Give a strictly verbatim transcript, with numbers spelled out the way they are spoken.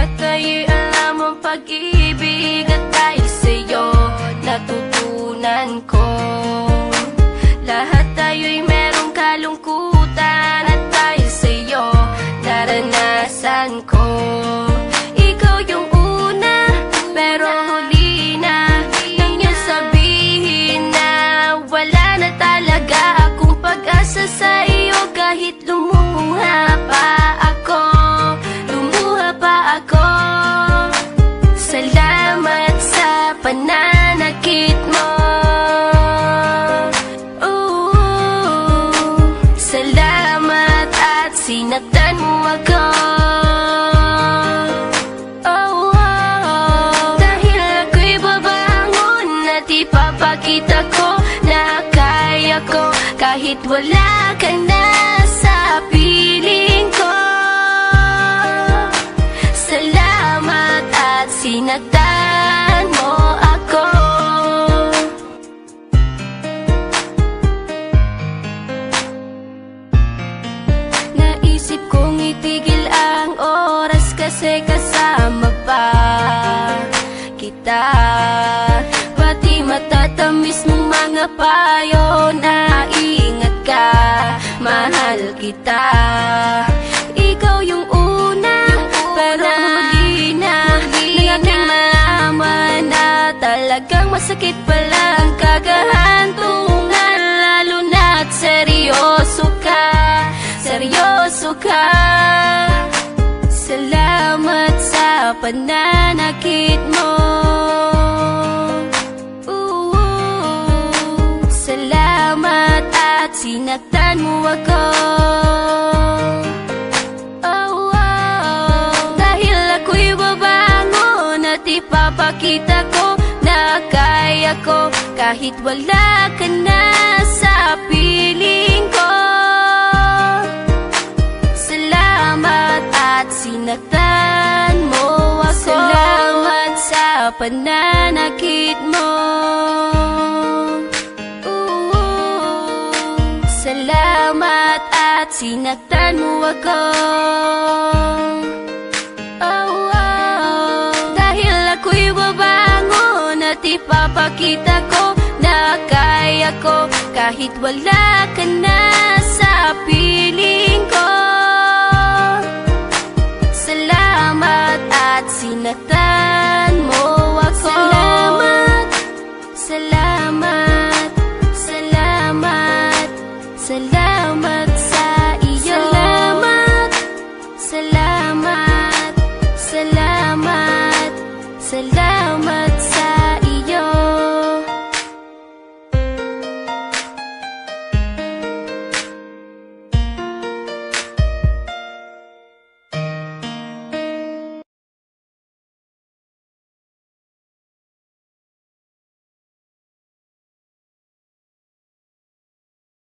Lahat kayo'y alam ang pag-ibig at dahil sa'yo natutunan ko. Lahat tayo'y merong kalungkutan at dahil sa'yo naranasan ko. Ikaw yung una, pero huli na nang iyong sabihin na wala na talaga akong pag-asa sa iyo. Kahit lumuha pa ako, lumuha pa ako. Salamat sa pananakit mo. Ooh, salamat at sinaktan mo ako. Oh, oh, dahil ako'y babangon at ipapakita ko na kaya ko kahit wala ka na sa piling ko. Salamat at sinaktan mo ako. Naisip kong itigil ang oras kasi kasama pa kita. Pati matatamis mong mga payo na ingat ka, mahal kita. Ikaw yung una, pero huli na nang aking malaman na talagang masakit pala ang kagahantungan. Lalo na't seryoso ka, seryoso ka. Salamat sa pananakit mo. Ooh, salamat at sinaktan mo ako. Oh, oh, dahil ako'y babangon at ipapakita ko na kaya ko kahit wala ka na sa piling ko. Salamat at sinaktan mo ako. Salamat sa pananakit mo. Ooh, salamat at sinaktan mo ako. Oh, oh, dahil ako'y babangon at ipapakita ko na kaya ko kahit wala ka na sa piling ko. Salamat at sinaktan mo ako. Salamat, salamat, salamat, salamat sa iyo. Salamat, salamat, salamat, salamat.